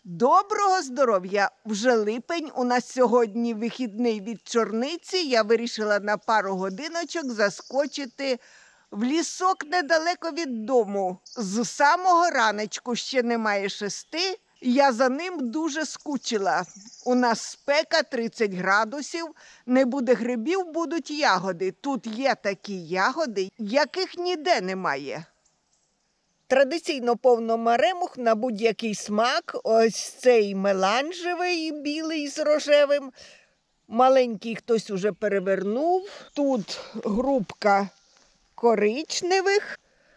Доброго здоров'я! Вже липень, у нас сьогодні вихідний від чорниці. Я вирішила на пару годиночок заскочити в лісок недалеко від дому. З самого раночку, ще немає 6, я за ним дуже скучила. У нас спека 30 градусів, не буде грибів, будуть ягоди. Тут є такі ягоди, яких ніде немає. Традиційно повно маремух на будь-який смак. Ось цей меланжевий, білий з рожевим. Маленький хтось уже перевернув. Тут грубка коричневих.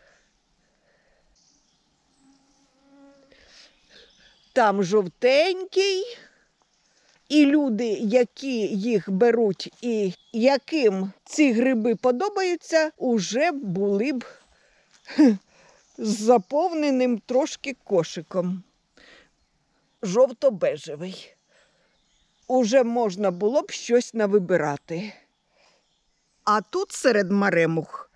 Там жовтенький. І люди, які їх беруть і яким ці гриби подобаються, уже були б з заповненим трошки кошиком. Жовто-бежевий. Уже можна було б щось навибирати. А тут серед маремух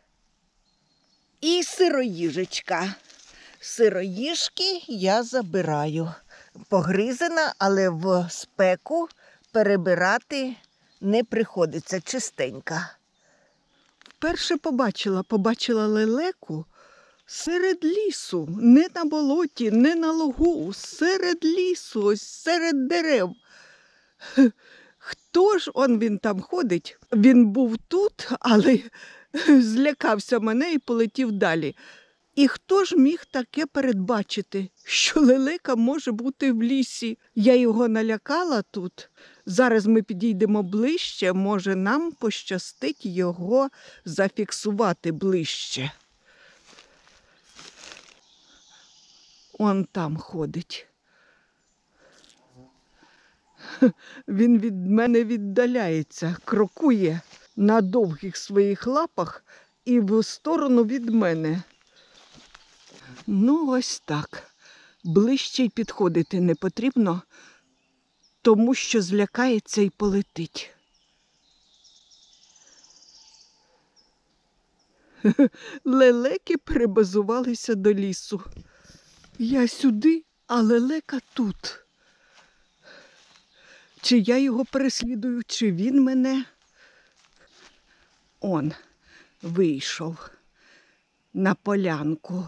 і сироїжечка. Сироїжки я забираю. Погризена, але в спеку перебирати не приходиться, чистенька. Вперше побачила лелеку серед лісу, не на болоті, не на лугу, серед лісу, ось серед дерев. Хто ж він там ходить? Він був тут, але злякався мене і полетів далі. І хто ж міг таке передбачити, що лелека може бути в лісі? Я його налякала тут. Зараз ми підійдемо ближче, може нам пощастить його зафіксувати ближче. Он там ходить. Він від мене віддаляється, крокує на довгих своїх лапах і в сторону від мене. Ну, ось так. Ближче й підходити не потрібно, тому що злякається і полетить. Лелеки перебазувалися до лісу. Я сюди, а лелека тут. Чи я його переслідую, чи він мене? Он вийшов на полянку.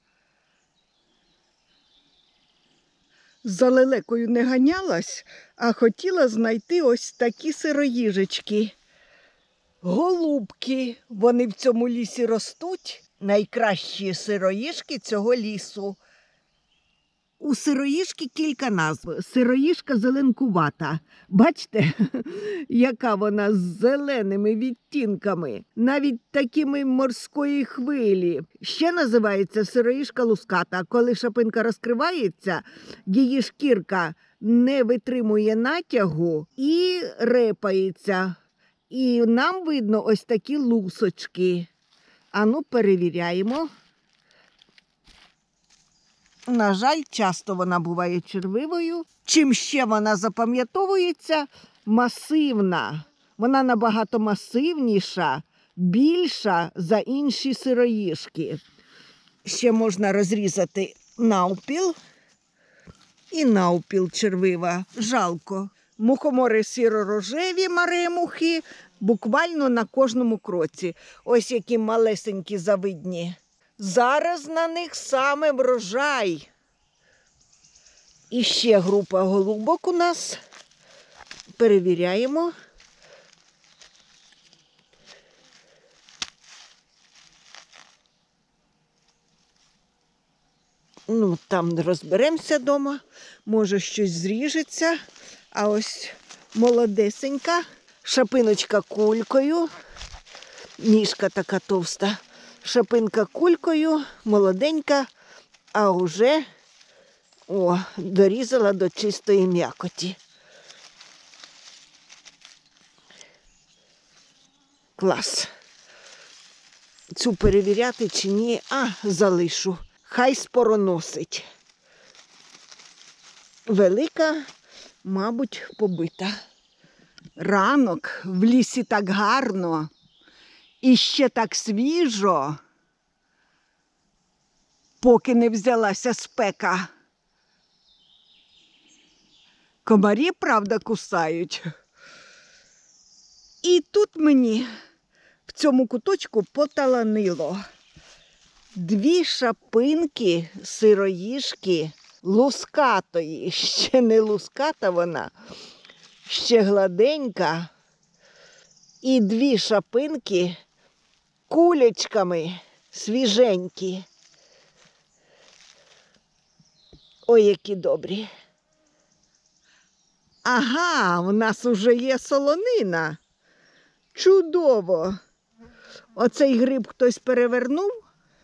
За лелекою не ганялась, а хотіла знайти ось такі сироїжечки. Голубки, вони в цьому лісі ростуть. Найкращі сироїжки цього лісу. У сироїжки кілька назв. Сироїжка зеленкувата. Бачите, яка вона з зеленими відтінками, навіть такими морської хвилі. Ще називається сироїжка луската. Коли шапинка розкривається, її шкірка не витримує натягу і репається. І нам видно ось такі лусочки. Ану, перевіряємо. На жаль, часто вона буває червивою. Чим ще вона запам'ятовується? Масивна. Вона набагато масивніша, більша за інші сироїжки. Ще можна розрізати навпіл. І навпіл червива. Жалко. Мухомори сіро-рожеві маремухи буквально на кожному кроці. Ось які малесенькі завидні. Зараз на них саме врожай. І ще група голубок у нас. Перевіряємо. Ну, там розберемося вдома. Може, щось зріжеться. А ось молодесенька. Шапиночка кулькою. Ніжка така товста. Шапинка кулькою, молоденька, а вже дорізала до чистої м'якоті. Клас. Цю перевіряти чи ні? Залишу. Хай спороносить. Велика, мабуть, побита. Ранок, в лісі так гарно. І ще так свіжо, поки не взялася спека. Комарі, правда, кусають. І тут мені в цьому куточку поталанило. 2 шапинки сироїжки лускатої. Ще не луската вона, ще гладенька. І 2 шапинки кулечками свіженькі. Ой, які добрі. Ага, в нас уже є солонина. Чудово. Оцей гриб хтось перевернув,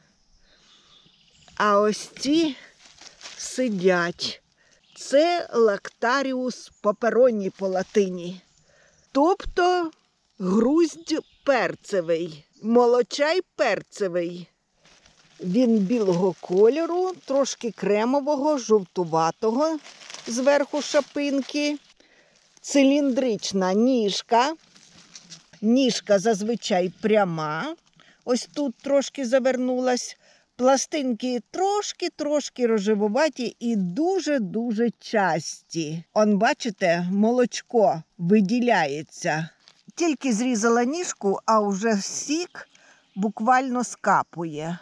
а ось ці сидять. Це лактаріус папероні по латині. Тобто груздь перцевий, молочай перцевий. Він білого кольору, трошки кремового, жовтуватого зверху шапинки. Циліндрична ніжка. Ніжка зазвичай пряма. Ось тут трошки завернулась. Пластинки трошки рожевуваті і дуже-дуже часті. Он, бачите, молочко виділяється. Тільки зрізала ніжку, а вже сік буквально скапує.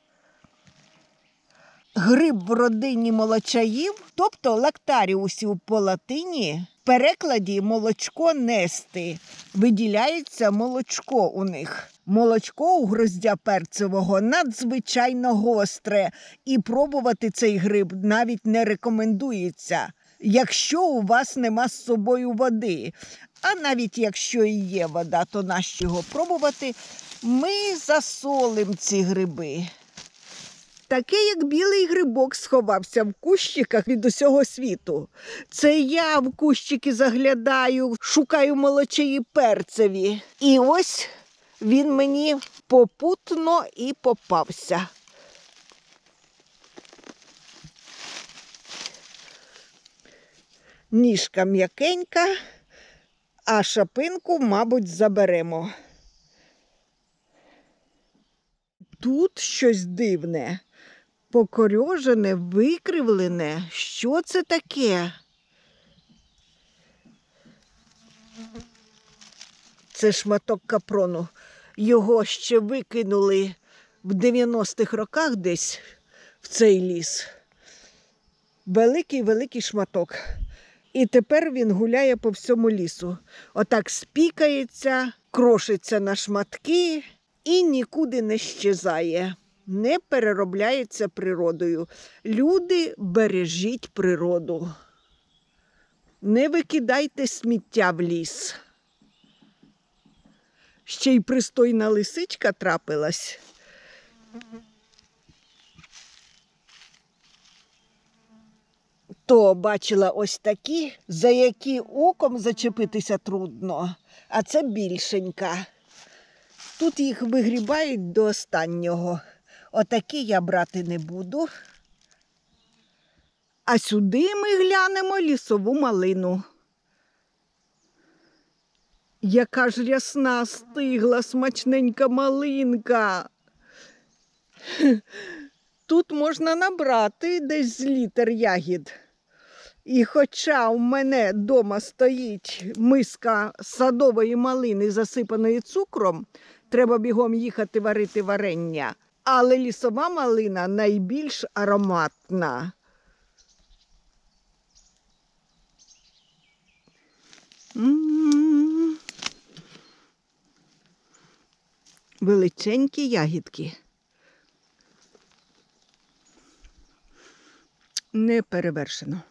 Гриб в родині молочаїв, тобто лактаріусів по латині, в перекладі молочко нести. Виділяється молочко у них. Молочко у гроздя перцевого надзвичайно гостре, і пробувати цей гриб навіть не рекомендується, якщо у вас нема з собою води. А навіть якщо і є вода, то нащо його пробувати? Ми засолимо ці гриби. Таке, як білий грибок, сховався в кущиках від усього світу. Це я в кущики заглядаю, шукаю молочаї перцеві. І ось він мені попутно і попався. Ніжка м'якенька, а шапинку, мабуть, заберемо. Тут щось дивне. Покорьожене, викривлене. Що це таке? Це шматок капрону. Його ще викинули в 90-х роках десь в цей ліс. Великий шматок. І тепер він гуляє по всьому лісу. Отак спікається, крошиться на шматки і нікуди не щезає. Не переробляється природою. Люди, бережіть природу. Не викидайте сміття в ліс. Ще й пристойна лисичка трапилась. То бачила ось такі, за які оком зачепитися трудно, а це більшенька. Тут їх вигрібають до останнього. Отакі я брати не буду. А сюди ми глянемо лісову малину. Яка ж рясна, стигла, смачненька малинка. Тут можна набрати десь з літр ягід. І хоча у мене вдома стоїть миска садової малини, засипаної цукром, треба бігом їхати варити варення. Але лісова малина найбільш ароматна. Величенькі ягідки. Не перевершено.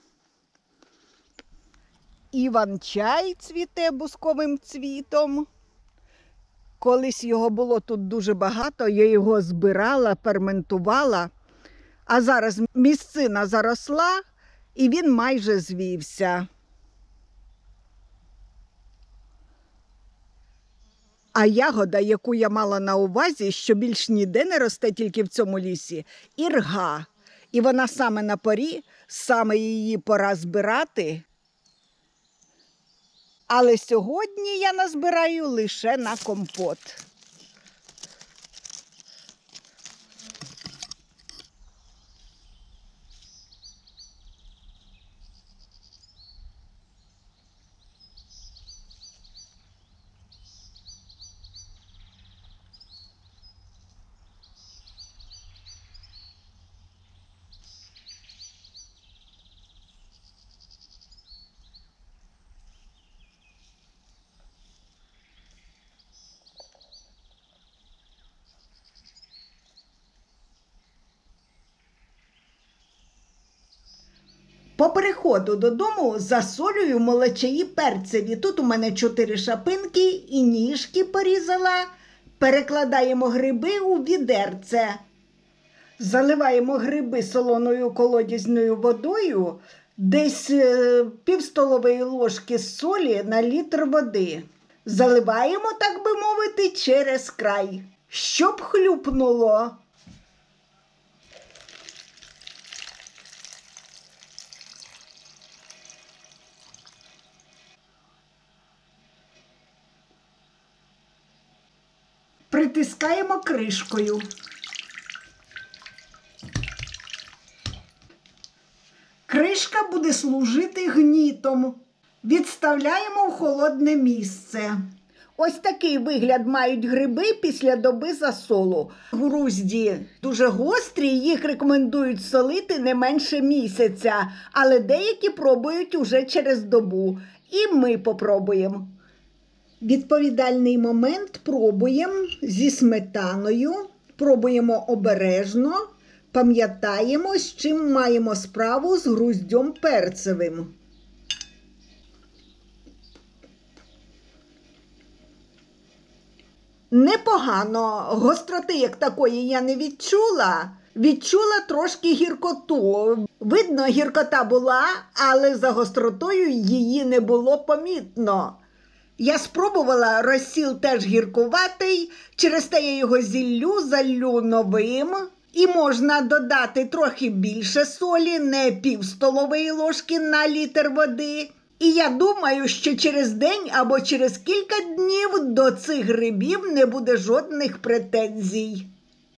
Іван-чай цвіте бусковим цвітом. Колись його було тут дуже багато, я його збирала, ферментувала, а зараз місцина заросла і він майже звівся. А ягода, яку я мала на увазі, що більш ніде не росте тільки в цьому лісі, ірга. І вона саме на порі, саме її пора збирати. Але сьогодні я назбираю лише на компот. По приходу додому засолюю молочаї перцеві. Тут у мене 4 шапинки і ніжки порізала. Перекладаємо гриби у відерце. Заливаємо гриби солоною колодязною водою, десь пів столової ложки солі на літр води. Заливаємо, так би мовити, через край, щоб хлюпнуло. Притискаємо кришкою. Кришка буде служити гнітом. Відставляємо в холодне місце. Ось такий вигляд мають гриби після доби засолу. Грузді дуже гострі, їх рекомендують солити не менше місяця, але деякі пробують уже через добу. І ми попробуємо. Відповідальний момент пробуємо зі сметаною, пробуємо обережно, пам'ятаємо, з чим маємо справу з груздем перцевим. Непогано, гостроти як такої я не відчула. Відчула трошки гіркоту. Видно, гіркота була, але за гостротою її не було помітно. Я спробувала, розсіл теж гіркуватий, через те я його залью новим. І можна додати трохи більше солі, не пів столової ложки на літр води. І я думаю, що через день або через кілька днів до цих грибів не буде жодних претензій.